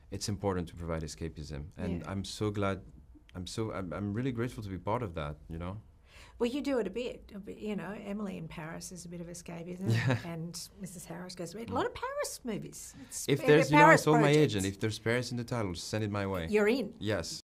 it's important to provide escapism, and Yeah. I'm so glad. I'm really grateful to be part of that. You know. Well, you do it a bit. You know, Emily in Paris is a bit of escapism, and Mrs. Harris goes to a lot of Paris movies. If there's, I Paris told my projects. agent, if there's Paris in the title, send it my way. You're in. Yes.